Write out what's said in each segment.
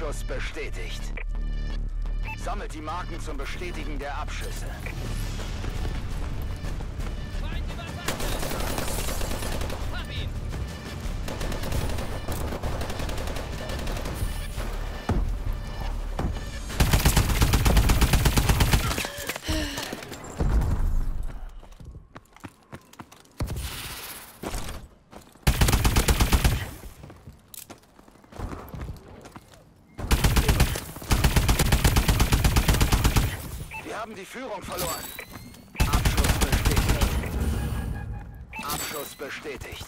Abschuss bestätigt. Sammelt die Marken zum Bestätigen der Abschüsse. Wir haben die Führung verloren. Abschuss bestätigt. Abschuss bestätigt.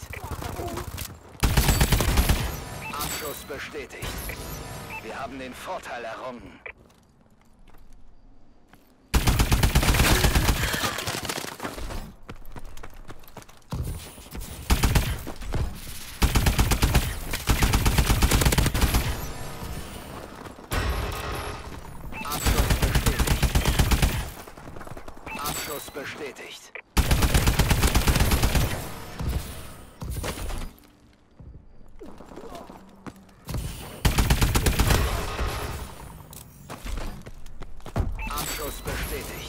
Abschuss bestätigt. Wir haben den Vorteil errungen. Abschuss bestätigt. Abschuss bestätigt.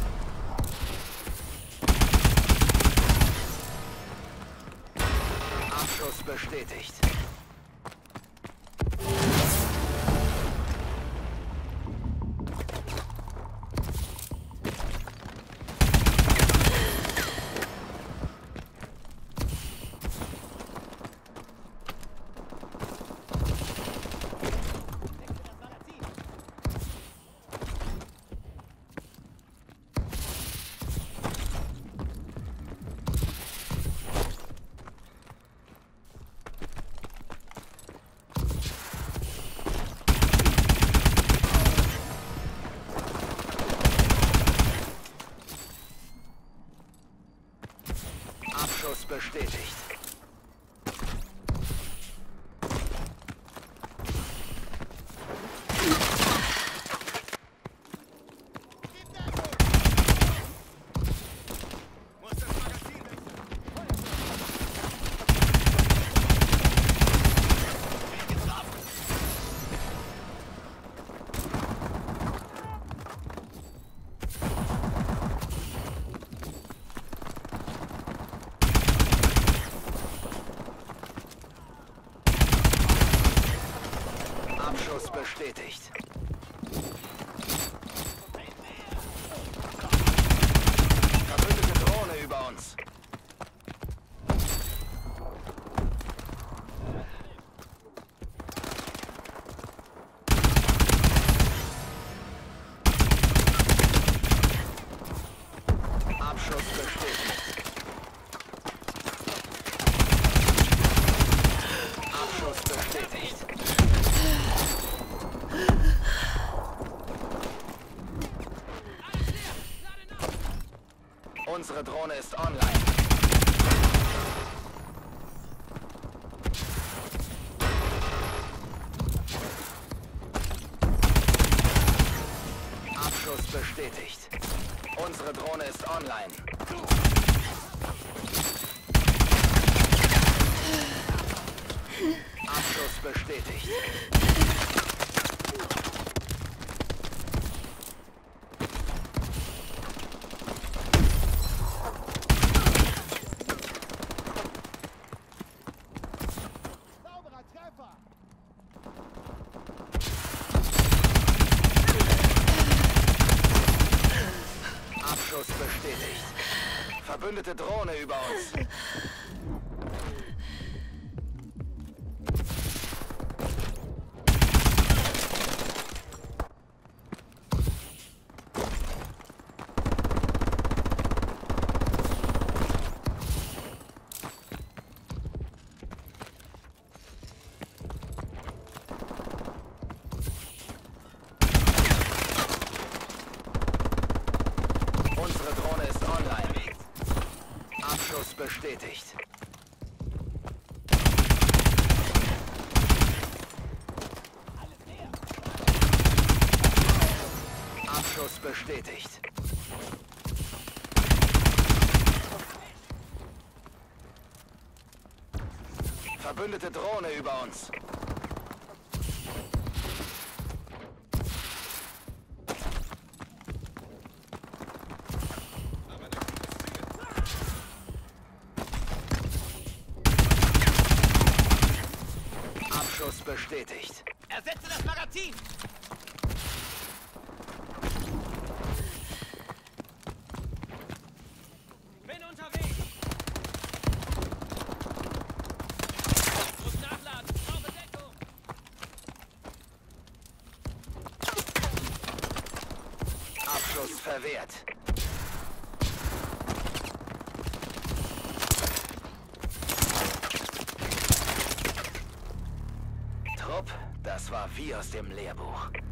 Abschuss bestätigt. Abschuss bestätigt. Abschuss bestätigt. Verbündete Drohne über uns. Abschuss bestätigt. Abschuss bestätigt. Unsere Drohne ist online. Abschuss bestätigt. Unsere Drohne ist online. Abschuss bestätigt. Abschuss bestätigt. Verbündete Drohne über uns. Unsere Drohne ist online. Abschuss bestätigt. Abschuss bestätigt. Verbündete Drohne über uns. Abschuss bestätigt. Ersetze das Magazin! Bin unterwegs! Muss nachladen! Brauche Deckung! Abschuss verwehrt. Trupp, das war wie aus dem Lehrbuch.